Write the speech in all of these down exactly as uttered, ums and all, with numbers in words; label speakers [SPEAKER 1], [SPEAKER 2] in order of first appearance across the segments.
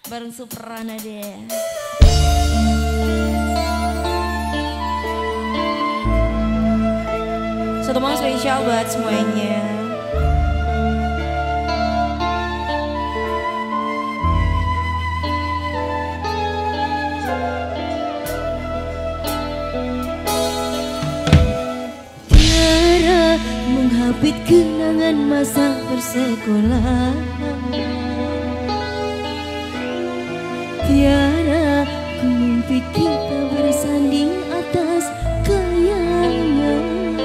[SPEAKER 1] bareng Superana deh. Satu malam spesial buat semuanya. Tiara menghabit kenangan masa bersekolah. Tiara ku mimpi kita bersanding atas kayangan.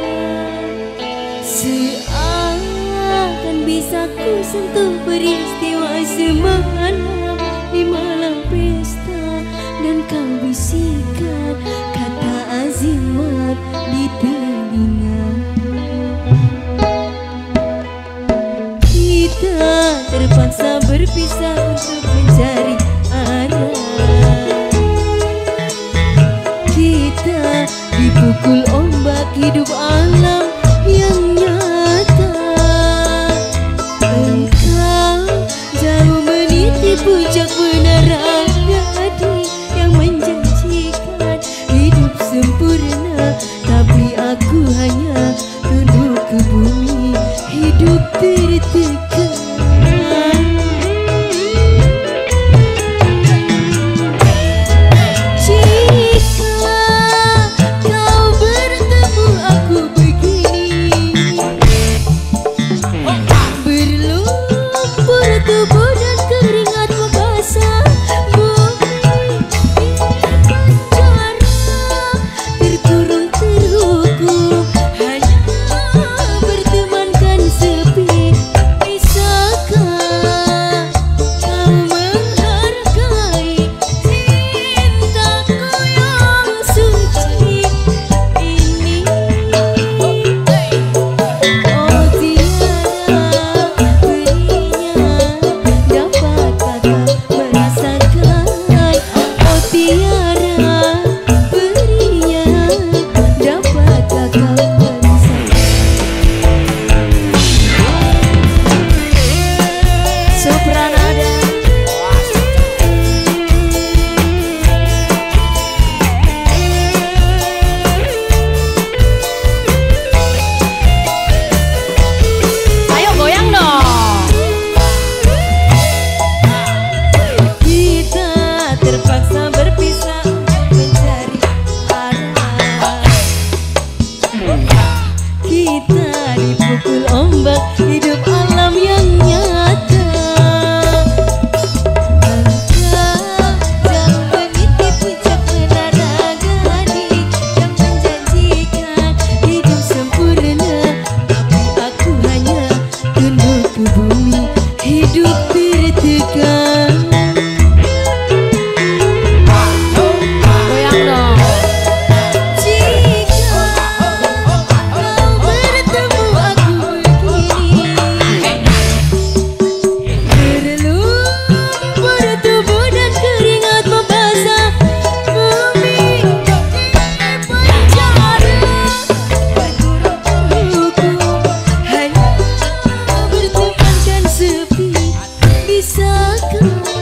[SPEAKER 1] Seakan bisa ku sentuh peristiwa semalam di malam pesta, dan kau bisikan kata azimat di telinga. Kita terpaksa berpisah untuk mencari arah. Kita dipukul ombak hidup alam yang nyata. Engkau jauh meniti puncak menara gading yang menjanjikan hidup sempurna, tapi aku hanya tunduk ke bumi, hidup tertekan. Kita dipukul ombak hidup alam yang nyata. Engkau jauh meniti puncak menara gading yang menjanjikan hidup sempurna, tapi aku hanya tunduk ke bumi, hidup tertekan. Bisakah